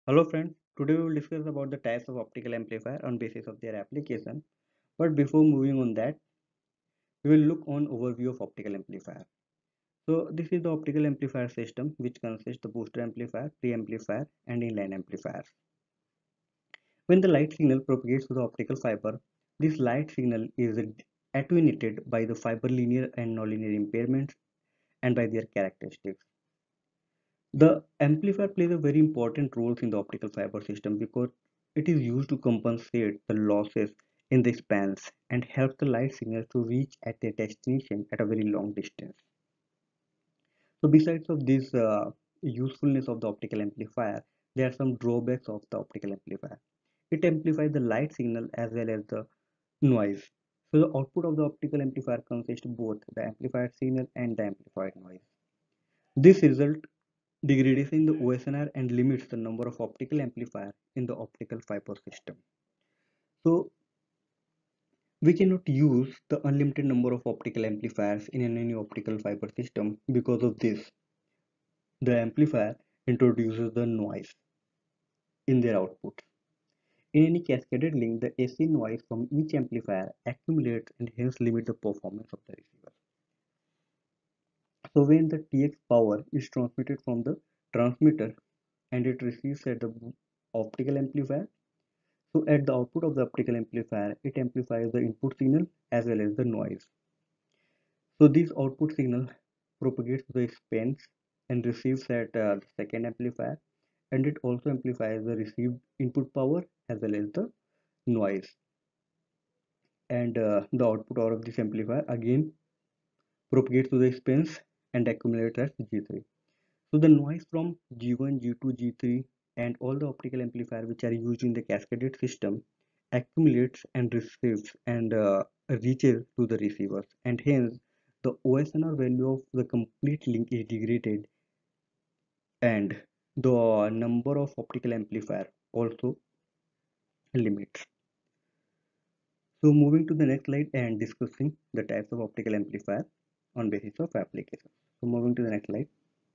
Hello friends, today we will discuss about the types of optical amplifier on basis of their application. But before moving on that, we will look on overview of optical amplifier. So this is the optical amplifier system which consists of booster amplifier, preamplifier and inline amplifiers. When the light signal propagates through the optical fiber, this light signal is attenuated by the fiber linear and nonlinear impairments and by their characteristics. The amplifier plays a very important role in the optical fiber system because it is used to compensate the losses in the spans and help the light signal to reach at their destination at a very long distance. So besides of this usefulness of the optical amplifier, there are some drawbacks of the optical amplifier. It amplifies the light signal as well as the noise. So the output of the optical amplifier consists of both the amplified signal and the amplified noise. This result degradation the OSNR and limits the number of optical amplifier in the optical fiber system. So we cannot use the unlimited number of optical amplifiers in any optical fiber system. Because of this, the amplifier introduces the noise in their output. In any cascaded link, the AC noise from each amplifier accumulates and hence limit the performance of the receiver. So when the TX power is transmitted from the transmitter and it receives at the optical amplifier, so at the output of the optical amplifier, it amplifies the input signal as well as the noise. So this output signal propagates the spans and receives at the second amplifier, and it also amplifies the received input power as well as the noise. And the output of this amplifier again propagates to the spans and accumulates as G3. So the noise from G1, G2, G3 and all the optical amplifier which are used in the cascaded system accumulates and receives and reaches to the receivers, and hence the OSNR value of the complete link is degraded and the number of optical amplifier also limits. So moving to the next slide and discussing the types of optical amplifier on basis of application. So moving to the next slide.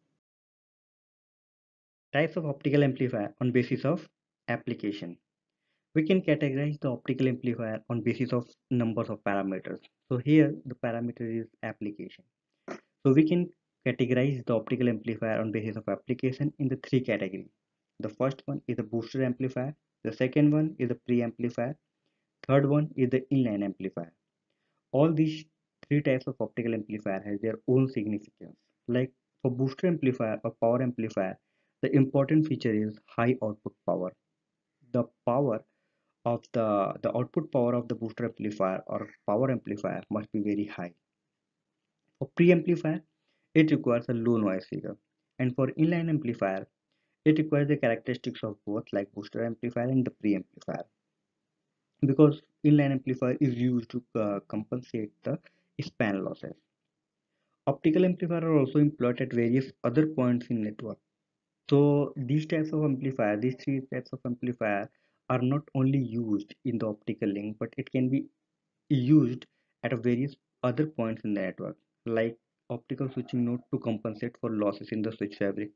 Types of optical amplifier on basis of application. We can categorize the optical amplifier on basis of numbers of parameters. So here the parameter is application. So we can categorize the optical amplifier on basis of application in the three categories. The first one is the booster amplifier. The second one is the pre-amplifier. Third one is the inline amplifier. All these three types of optical amplifier has their own significance. Like for booster amplifier or power amplifier, the important feature is high output power. The power of the output power of the booster amplifier or power amplifier must be very high. For preamplifier, it requires a low noise figure, and for inline amplifier, it requires the characteristics of both like booster amplifier and the preamplifier, because inline amplifier is used to compensate the span losses. Optical amplifier are also employed at various other points in network. So these types of amplifier, these three types of amplifier are not only used in the optical link, but it can be used at a various other points in the network, like optical switching node to compensate for losses in the switch fabric,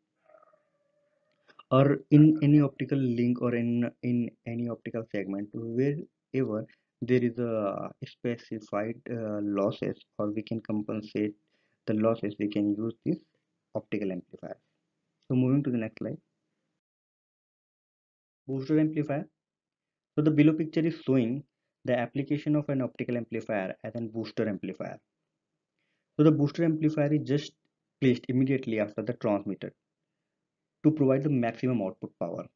or in any optical link, or in any optical segment wherever there is a specified losses, or we can compensate the losses, we can use this optical amplifier. So moving to the next slide. Booster amplifier. So the below picture is showing the application of an optical amplifier as an booster amplifier. So the booster amplifier is just placed immediately after the transmitter to provide the maximum output power.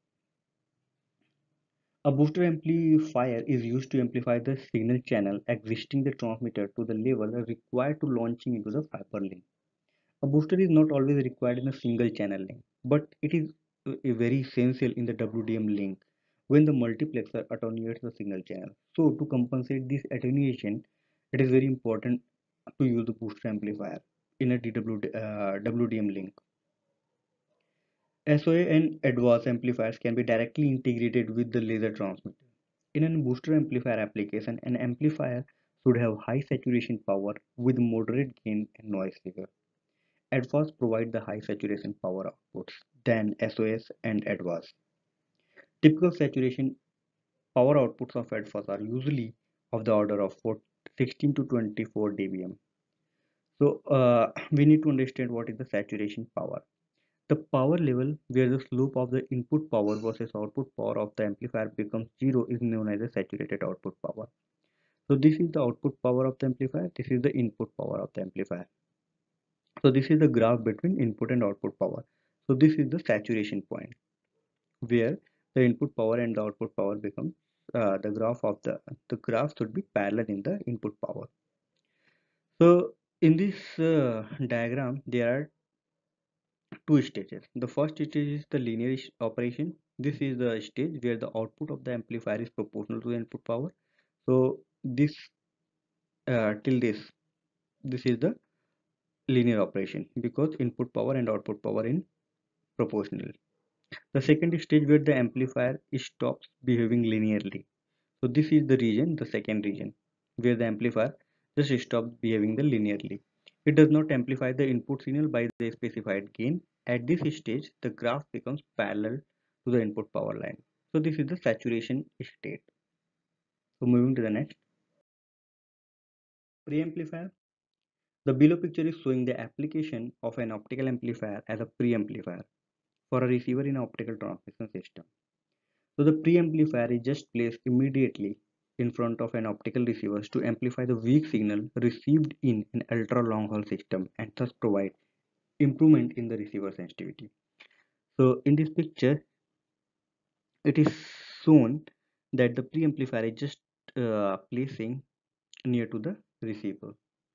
A booster amplifier is used to amplify the signal channel existing the transmitter to the level required to launching into the fiber link. A booster is not always required in a single channel link, but it is very essential in the WDM link when the multiplexer attenuates the signal channel. So to compensate this attenuation, it is very important to use the booster amplifier in a WDM link. SOA and advanced amplifiers can be directly integrated with the laser transmitter. In a booster amplifier application, an amplifier should have high saturation power with moderate gain and noise figure. Advanced provide the high saturation power outputs than SOS and advanced. Typical saturation power outputs of headphones are usually of the order of 16 to 24 dBm. So we need to understand what is the saturation power. The power level where the slope of the input power versus output power of the amplifier becomes zero is known as the saturated output power. So this is the output power of the amplifier. This is the input power of the amplifier. So this is the graph between input and output power. So this is the saturation point where the input power and the output power become the graph of the graph should be parallel in the input power. So in this diagram there are two stages. The first stage is the linear operation. This is the stage where the output of the amplifier is proportional to the input power. So this till this is the linear operation because input power and output power in proportional. The second stage where the amplifier stops behaving linearly. So this is the region, the second region, where the amplifier just stops behaving the linearly. It does not amplify the input signal by the specified gain. At this stage, the graph becomes parallel to the input power line. So this is the saturation state. So moving to the next. Preamplifier. The below picture is showing the application of an optical amplifier as a preamplifier for a receiver in an optical transmission system. So the preamplifier is just placed immediately in front of an optical receiver to amplify the weak signal received in an ultra long haul system and thus provide improvement in the receiver sensitivity. So in this picture, it is shown that the preamplifier is just placing near to the receiver.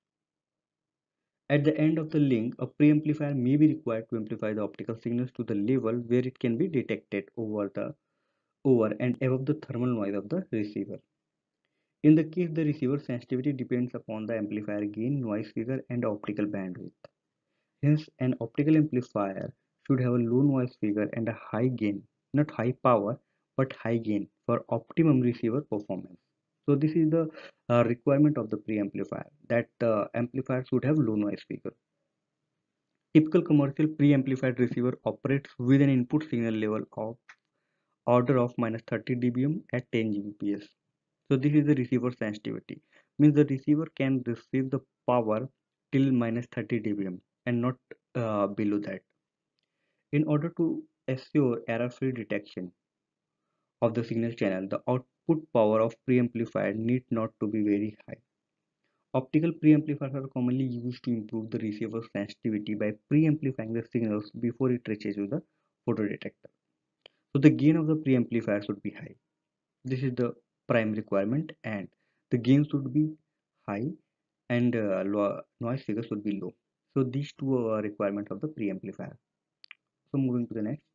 At the end of the link, a preamplifier may be required to amplify the optical signals to the level where it can be detected over and above the thermal noise of the receiver. In the case, the receiver sensitivity depends upon the amplifier gain, noise figure, and optical bandwidth. Hence, an optical amplifier should have a low noise figure and a high gain, not high power, but high gain for optimum receiver performance. So this is the requirement of the preamplifier, that the amplifier should have low noise figure. Typical commercial preamplified receiver operates with an input signal level of order of minus 30 dBm at 10 Gbps. So this is the receiver sensitivity. Means the receiver can receive the power till minus 30 dBm and not below that. In order to assure error-free detection of the signal channel, the output power of preamplifier need not to be very high. Optical preamplifiers are commonly used to improve the receiver sensitivity by preamplifying the signals before it reaches to the photodetector. So the gain of the preamplifier should be high. This is the prime requirement, and the gain should be high and noise figure should be low. So these two are requirements of the preamplifier. So moving to the next.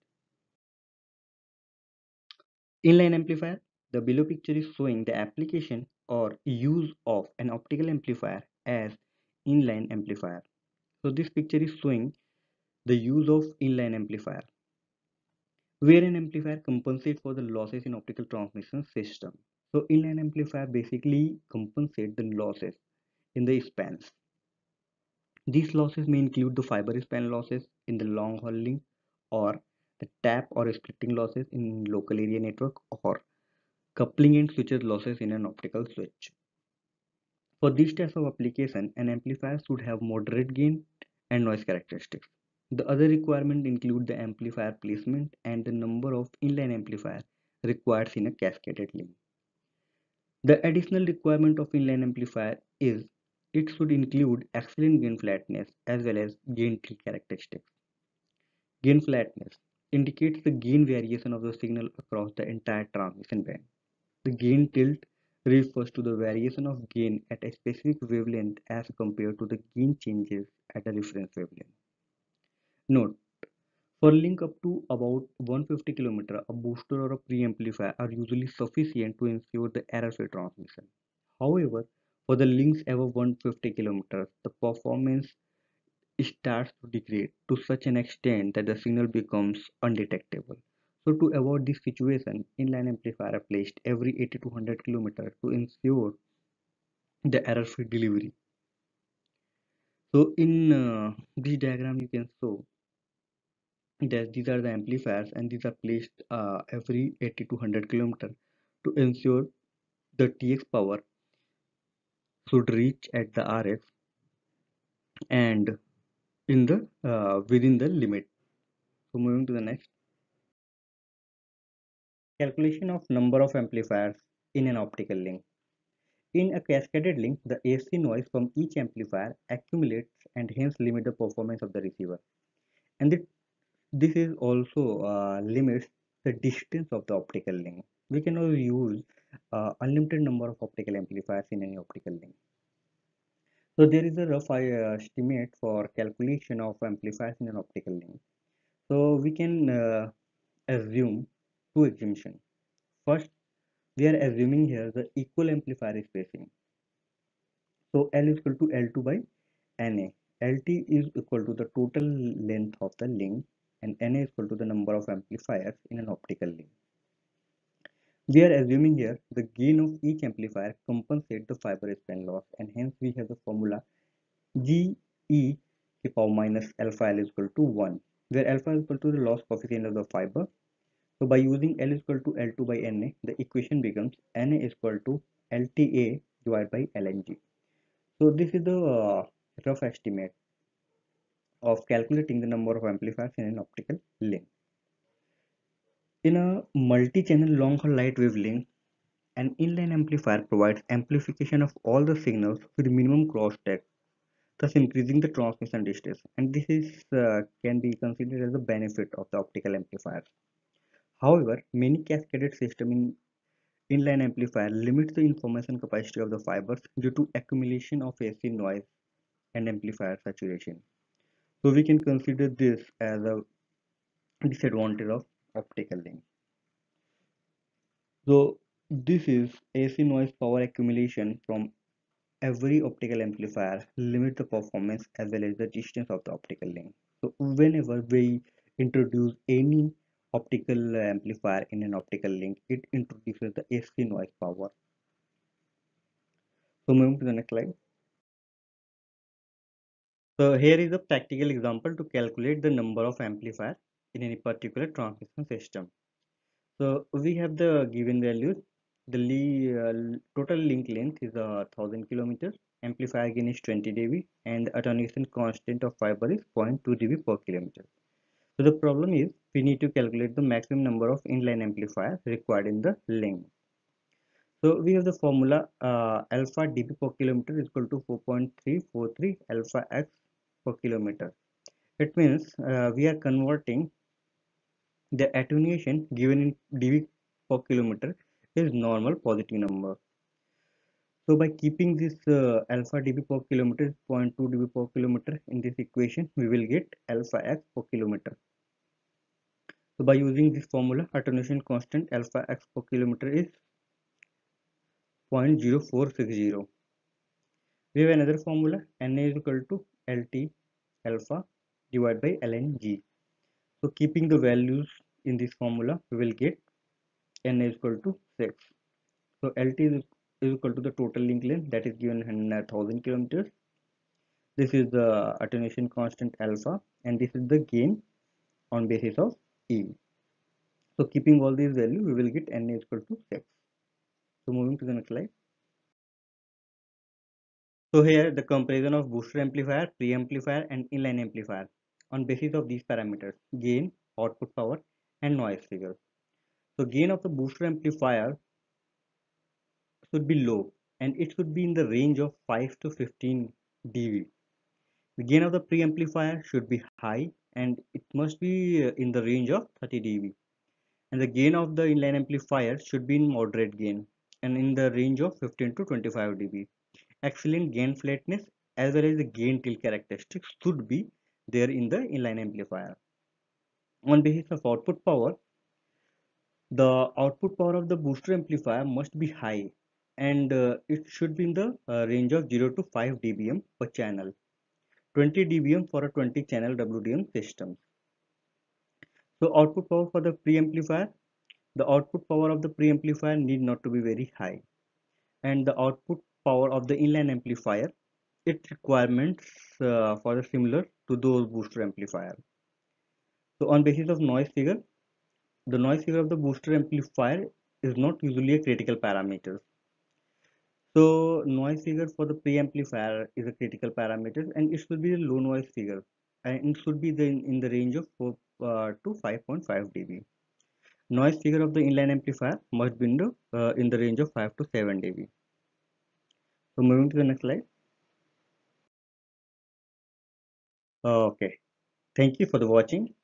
Inline amplifier. The below picture is showing the application or use of an optical amplifier as inline amplifier. So this picture is showing the use of inline amplifier, where an amplifier compensates for the losses in optical transmission system. So inline amplifier basically compensate the losses in the spans. These losses may include the fiber span losses in the long haul link, or the tap or splitting losses in local area network, or coupling and switches losses in an optical switch. For these types of application, an amplifier should have moderate gain and noise characteristics. The other requirement include the amplifier placement and the number of inline amplifier required in a cascaded link. The additional requirement of inline amplifier is it should include excellent gain flatness as well as gain tilt characteristics. Gain flatness indicates the gain variation of the signal across the entire transmission band. The gain tilt refers to the variation of gain at a specific wavelength as compared to the gain changes at a reference wavelength. Note, for link up to about 150 km, a booster or a preamplifier are usually sufficient to ensure the error-free transmission. However, for the links above 150 km, the performance starts to degrade to such an extent that the signal becomes undetectable. So to avoid this situation, inline amplifier are placed every 80 to 100 km to ensure the error-free delivery. So in this diagram you can show These are the amplifiers, and these are placed every 80 to 100 kilometer to ensure the TX power should reach at the RF and in the within the limit. So moving to the next, calculation of number of amplifiers in an optical link. In a cascaded link, the AC noise from each amplifier accumulates and hence limit the performance of the receiver. And this is also limits the distance of the optical link. We can also use unlimited number of optical amplifiers in any optical link. So there is a rough estimate for calculation of amplifiers in an optical link. So we can assume two assumptions. First, we are assuming here the equal amplifier spacing. So L is equal to L2 by Na. Lt is equal to the total length of the link and Na is equal to the number of amplifiers in an optical link. We are assuming here the gain of each amplifier compensates the fiber span loss, and hence we have the formula G e to the power minus alpha L is equal to 1, where alpha is equal to the loss coefficient of the fiber. So by using L is equal to L2 by Na, the equation becomes Na is equal to Lta divided by Lng. So this is the rough estimate of calculating the number of amplifiers in an optical link. In a multi-channel long-haul light wavelength, an inline amplifier provides amplification of all the signals with minimum crosstalk, thus increasing the transmission distance. And this is can be considered as a benefit of the optical amplifiers. However, many cascaded systems in inline amplifier limit the information capacity of the fibers due to accumulation of AC noise and amplifier saturation. So we can consider this as a disadvantage of optical link. So this is AC noise power accumulation from every optical amplifier limit the performance as well as the distance of the optical link. So whenever we introduce any optical amplifier in an optical link, it introduces the AC noise power. So moving to the next slide. So here is a practical example to calculate the number of amplifiers in any particular transmission system. So we have the given values. The total link length is 1000 kilometers. Amplifier gain is 20 dB, and the attenuation constant of fiber is 0.2 dB per kilometer. So the problem is we need to calculate the maximum number of inline amplifiers required in the link. So we have the formula alpha dB per kilometer is equal to 4.343 alpha x per kilometer. It means we are converting the attenuation given in dB per kilometer is normal positive number. So by keeping this alpha dB per kilometer is 0.2 dB per kilometer in this equation, we will get alpha x per kilometer. So by using this formula, attenuation constant alpha x per kilometer is 0.0460. We have another formula, Na is equal to Lt alpha divided by ln So keeping the values in this formula, we will get Na is equal to 6. So Lt is equal to the total link length that is given in 1000 kilometers. This is the attenuation constant alpha, and this is the gain on basis of E. So keeping all these values, we will get Na is equal to 6. So moving to the next slide. So here the comparison of booster amplifier, preamplifier and inline amplifier on basis of these parameters: gain, output power and noise figure. So gain of the booster amplifier should be low and it should be in the range of 5 to 15 dB. The gain of the preamplifier should be high and it must be in the range of 30 dB. And the gain of the inline amplifier should be in moderate gain and in the range of 15 to 25 dB. Excellent gain flatness as well as the gain tilt characteristics should be there in the inline amplifier. On basis of output power, the output power of the booster amplifier must be high and it should be in the range of 0 to 5 dBm per channel, 20 dBm for a 20 channel WDM system. So output power for the preamplifier, the output power of the preamplifier need not to be very high, and the output power of the inline amplifier, its requirements for the similar to those booster amplifier. So on basis of noise figure, the noise figure of the booster amplifier is not usually a critical parameter. So noise figure for the preamplifier is a critical parameter, and it should be a low noise figure, and it should be in the range of 4 to 5.5 dB. Noise figure of the inline amplifier must be in the range of 5 to 7 dB. So moving to the next slide. Okay, thank you for the watching.